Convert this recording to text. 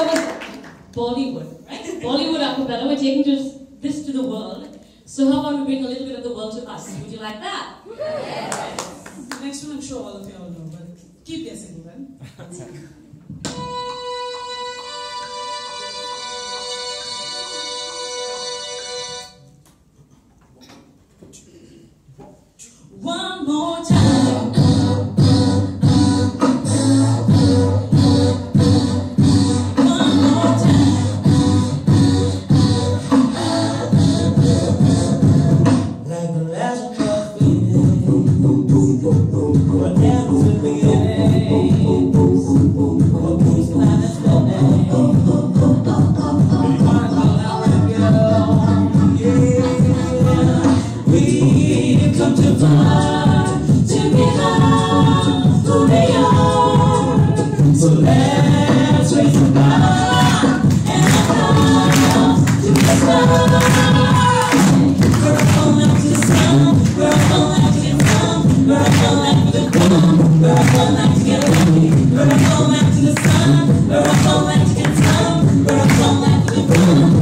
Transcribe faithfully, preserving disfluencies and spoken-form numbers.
was Bollywood, right? Bollywood acapella. We're taking just this to the world. So how about we bring a little bit of the world to us? Would you like that? Yes. The next one I'm sure all of you all know, but keep guessing then. One more time. One more time. Like the last coffee, whatever the beginning, what was plan is spending. We've come to find, to be high, who we are. So let's raise the bar and fly to the sky. We're all up to the sun, we're all up to get some, we're all up to the ground, we're all up to get lucky, we're all up to the sun, we're all up to get some, we're all up to the ground.